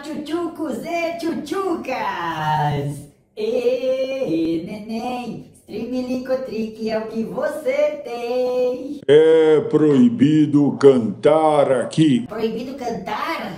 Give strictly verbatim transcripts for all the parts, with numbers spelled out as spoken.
tchutchucos e tchutchucas! E neném, Streamilicotrick é o que você tem! É proibido cantar aqui. Proibido cantar?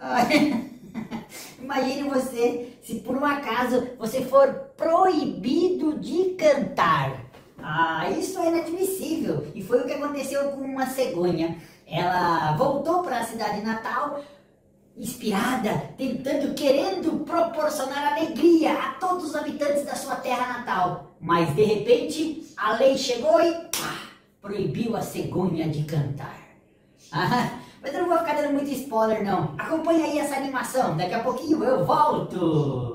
Imagine você, se por um acaso você for proibido de cantar. Ah, isso é inadmissível. E foi o que aconteceu com uma cegonha. Ela voltou para a cidade natal, inspirada, tentando, querendo proporcionar alegria a todos os habitantes da sua terra natal. Mas de repente, a lei chegou e pá, proibiu a cegonha de cantar. Ah, mas eu não vou ficar dando muito spoiler não. Acompanha aí essa animação, daqui a pouquinho eu volto.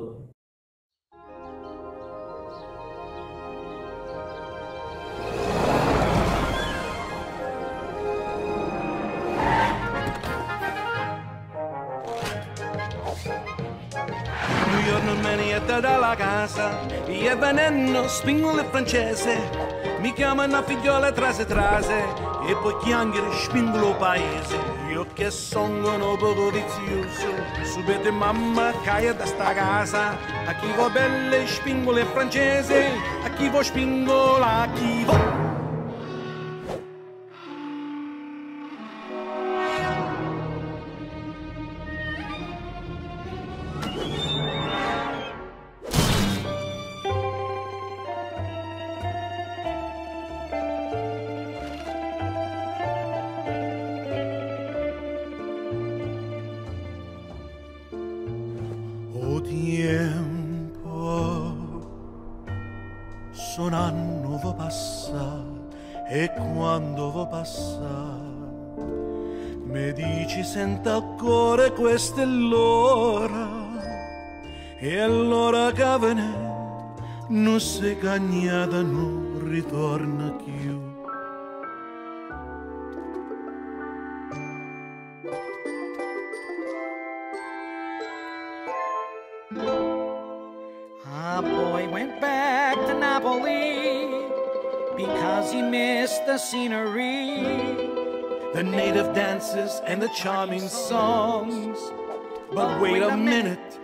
Manietta dalla casa, e venendo spingole francese, mi chiamano figliola trase trase, e poi chiangere spingolo paese. Io che sono un poco vizioso, subito mamma caia da sta casa, a chi va belle spingole francese, a chi va spingola, a chi va. Tempo, son anno va passar e quando va passar mi dici senta il cuore questa è l'ora e allora che viene non si cagnata non ritorna più. A boy went back to Napoli because he missed the scenery, the native dances and the charming songs. But wait a minute,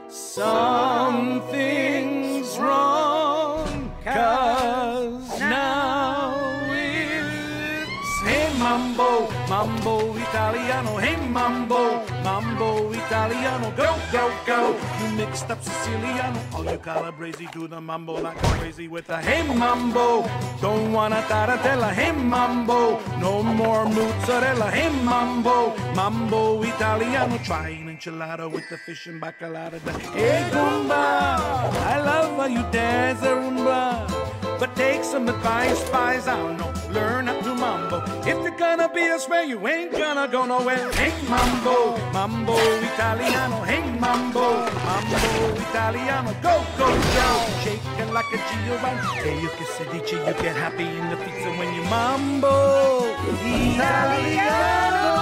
something's wrong, 'cause now it's hey mambo, mambo italiano, hey mambo, mambo italiano, go, go, go. You mixed up Siciliano, all you Calabrese do the mambo like crazy with the hey mambo. Don't wanna tarantella, hey mambo, no more mozzarella, hey mambo, mambo italiano. Try an enchilada with the fish and bacalao. Hey Goomba, I love how you dance the rumba, but take some advice, paisano, learn how to mambo. If you're gonna be a swear, you ain't gonna go nowhere. Hey mambo, mambo italiano, hey mambo, mambo italiano, go, go, go. Shaking like a Giovanni, hey, you can si dice, you get happy in the pizza when you mambo italiano.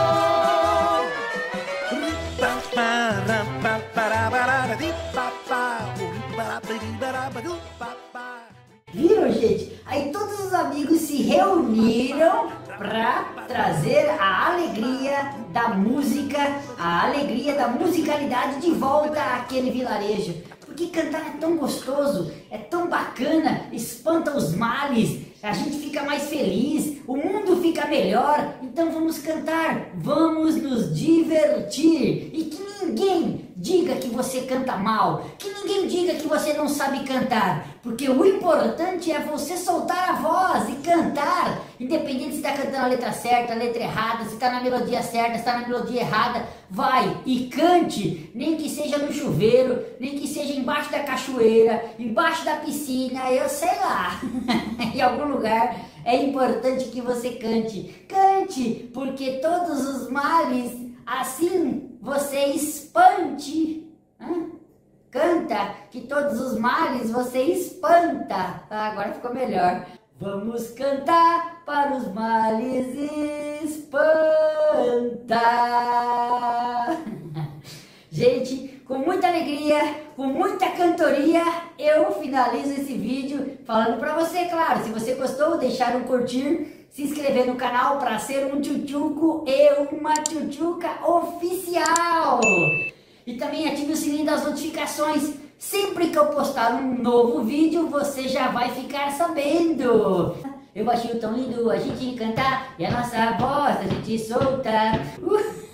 Viram, gente? Aí todos os amigos se reuniram para trazer a alegria da música, a alegria da musicalidade de volta àquele vilarejo. Porque cantar é tão gostoso, é tão bacana, espanta os males, a gente fica mais feliz, o mundo fica melhor. Então vamos cantar, vamos nos divertir. E que ninguém diga que você canta mal, que ninguém diga que você não sabe cantar, porque o importante é você soltar a voz e cantar, independente se está cantando a letra certa, a letra errada, se está na melodia certa, se está na melodia errada, vai e cante, nem que seja no chuveiro, nem que seja embaixo da cachoeira, embaixo da piscina, eu sei lá, em algum lugar. É importante que você cante, cante, porque todos os males, assim você espante. Hã? Canta, que todos os males você espanta. Ah, agora ficou melhor. Vamos cantar para os males espantar. Gente, com muita alegria, com muita cantoria, eu finalizo esse vídeo falando para você, claro, se você gostou, deixar um curtir, se inscrever no canal para ser um tchutchuco e uma tchutchuca oficial. E também ative o sininho das notificações. Sempre que eu postar um novo vídeo, você já vai ficar sabendo. Eu acho tão lindo a gente cantar e a nossa voz a gente solta. Uh.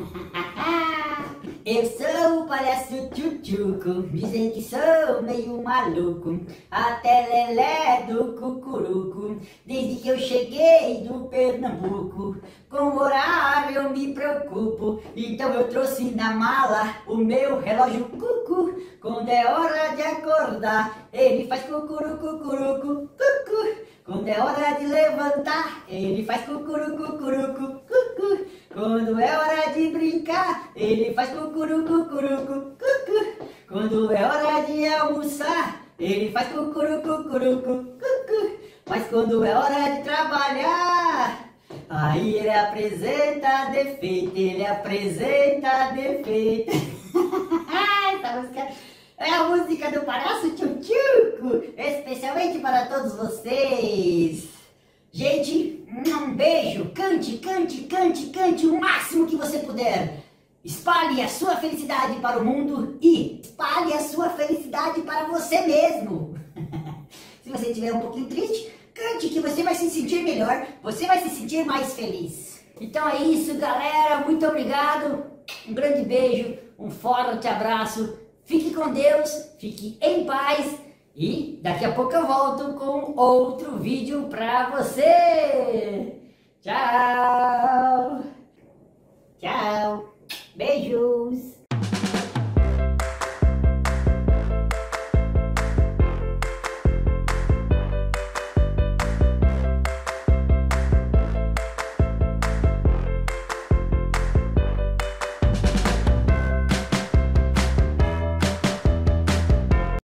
Eu sou o palhaço tchutchuco, dizem que sou meio maluco, até lelé do cucuruco, desde que eu cheguei do Pernambuco. Com o horário eu me preocupo, então eu trouxe na mala o meu relógio cucu. Quando é hora de acordar, ele faz cucuru, cucurucu, cucu. Quando é hora de levantar, ele faz cucuru, cucurucu, cucu. Quando é hora de brincar, ele faz cucuru, cucurucu, cucu. Quando é hora de almoçar, ele faz cucuru, cucurucu, cucu. Mas quando é hora de trabalhar, aí ele apresenta defeito, ele apresenta defeito. Essa música é a música do Palhaço Tchutchuco, especialmente para todos vocês. Gente, um beijo, cante, cante, cante, cante o máximo que você puder. Espalhe a sua felicidade para o mundo e espalhe a sua felicidade para você mesmo. Se você estiver um pouquinho triste, cante que você vai se sentir melhor, você vai se sentir mais feliz. Então é isso, galera, muito obrigado, um grande beijo, um forte abraço, fique com Deus, fique em paz. E daqui a pouco eu volto com outro vídeo pra você. Tchau. Tchau. Beijos.